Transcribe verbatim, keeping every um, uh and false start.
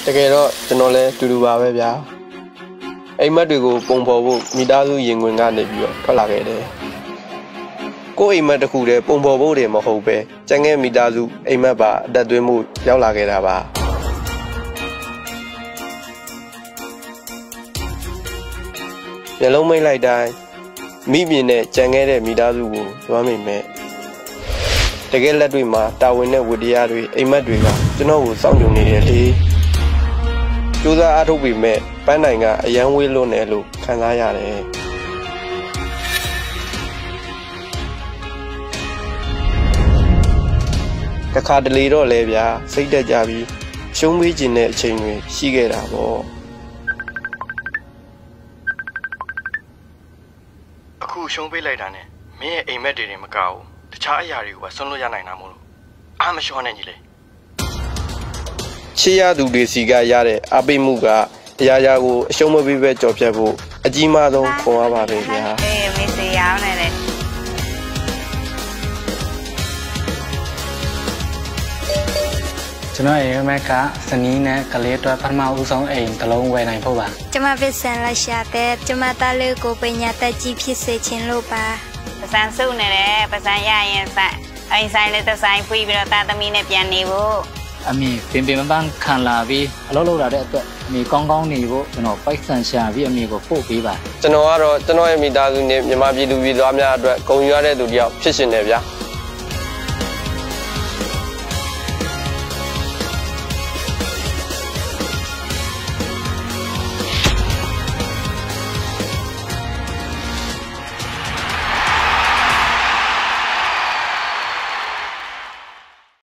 တကယ်တော့ကျွန်တော်လည်းတူတူပါပဲဗျာအိမ်မက်တွေကိုပုံဖော်ဖို့မိသားစုရင်ခွင်ကနေပြီးတော့ထွက်လာခဲ့တယ်ကိုယ်အိမ်မက်တစ်ခုတည်းပုံဖော်ဖို့တည်းမဟုတ်ပဲကျန်ခဲ့မိသားစုအိမ်မက်ပါအသက်သွင်းမှုရောက်လာခဲ့တာပါမျက်လုံးမိတ်လိုက်တိုင်းမိမြင်နဲ့ကြံခဲ့တဲ့မိသားစုကိုလွှမ်းမိမဲ့တကယ်လက်တွေ့မှာတာဝန်နဲ့ဝတ္တရားတွေအိမ်မက်တွေကကျွန်တော်ကိုစောင့်ကြုံနေတယ်လေကြိုးစားအားထုတ်ပြီးမဲ့ပန်းနိုင်ကအရန်ဝေးလွန်းတယ်လို့ခံစားရတယ်တခါတလေတော့လဲဗျာစိတ်တက်ကြပြီးရှုံးပေးခြင်းတဲ့အချိန်တွေရှိခဲ့တာပေါ့အခုရှုံးပေးလိုက်တာနဲ့မင်းရဲ့အိမ်မက်တွေတွေမကဘူးတခြားအရာတွေကိုပါဆွန့်လွတ်ရနိုင်တာမို့လို့အားမလျှော့နဲ့ညီလေးချစ်ရသူတွေစီကရတဲ့အပိမှုကအရာရာကိုအရှုံးမပေးပဲကြော်ဖြတ်ဖို့အကြီးမားဆုံးပုံရပါပဲဗျာအေးမစ္စရောင်းနေတယ်ကျွန်တော်ရဲ့မက်ကစနီးနဲ့ကလေးအတွက်ပထမဦးဆုံးအိမ်တစ်လုံးဝယ်နိုင်ဖို့ပါကျွန်မပစ္စံလက်ရှာတဲ့ကျွန်မသားလေးကိုပညာတတ်ကြီးဖြစ်စေချင်လို့ပါပစံစုနေတယ်ပစံရရင်ဆိုင်အိမ်ဆိုင်လေးတစ်ဆိုင်ဖွေးပြီးတော့တာသမီးနဲ့ပြန်နေဖို့အမေပင်ပင်ပန်းခံလာပြီးအလုပ်လုပ်လာတဲ့အတွက်အမေကောင်းကောင်းနေဖို့ကျွန်တော်ပိုက်ဆံရှာပြီးအမေကိုပို့ပေးပါကျွန်တော်ကတော့ကျွန်တော်ရဲ့မိသားစုနဲ့မြန်မာပြည်သူပြည်သားများအတွက်ဂုဏ်ယူရတဲ့သူတယောက်ဖြစ်ရှင်တယ်ဗျာ